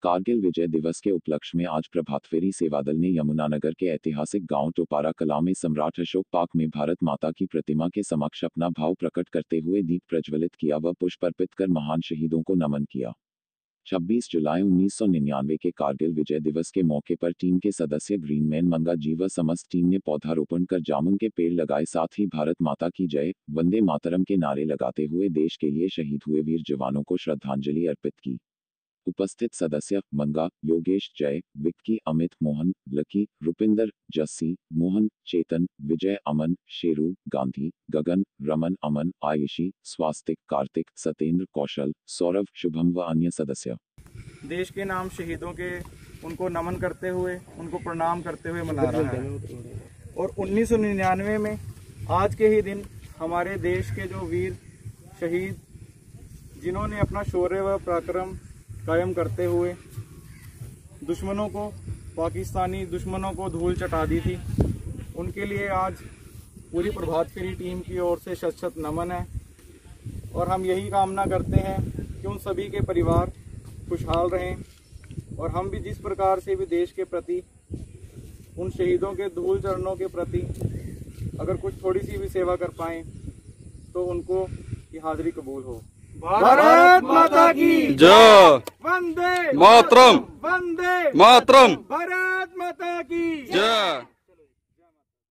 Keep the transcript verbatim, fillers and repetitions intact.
कारगिल विजय दिवस के उपलक्ष्य में आज प्रभात फेरी सेवा दल ने यमुनानगर के ऐतिहासिक गांव टोपारा कला में सम्राट अशोक पार्क में भारत माता की प्रतिमा के समक्ष अपना भाव प्रकट करते हुए दीप प्रज्वलित किया व पुष्प अर्पित कर महान शहीदों को नमन किया। छब्बीस जुलाई उन्नीस सौ निन्यानवे के कारगिल विजय दिवस के मौके पर टीम के सदस्य ग्रीनमैन मंगा जी व समस्त टीम ने पौधारोपण कर जामुन के पेड़ लगाए, साथ ही भारत माता की जय, वंदे मातरम के नारे लगाते हुए देश के लिए शहीद हुए वीर जवानों को श्रद्धांजलि अर्पित की। उपस्थित सदस्य मंगा, योगेश, जय, विक्की, अमित, मोहन, लकी, रुपिंदर, जस्सी, मोहन, चेतन, विजय, अमन, शेरू, गांधी, गगन, रमन, अमन, आयुषी, स्वास्तिक, कार्तिक, सतेंद्र, कौशल, सौरभ, शुभम व अन्य सदस्य देश के नाम शहीदों के उनको नमन करते हुए, उनको प्रणाम करते हुए मना रहा है। और उन्नीस सौ निन्यानवे में आज के ही दिन हमारे देश के जो वीर शहीद, जिन्होंने अपना शौर्य व पराक्रम कायम करते हुए दुश्मनों को, पाकिस्तानी दुश्मनों को धूल चटा दी थी, उनके लिए आज पूरी प्रभात फेरी टीम की ओर से शत शत नमन है। और हम यही कामना करते हैं कि उन सभी के परिवार खुशहाल रहें और हम भी जिस प्रकार से भी देश के प्रति, उन शहीदों के धूल चरणों के प्रति अगर कुछ थोड़ी सी भी सेवा कर पाएं तो उनको की हाजिरी कबूल हो। भारत माता की जय, वंदे मातरम, वंदे मातरम, भारत माता की जय।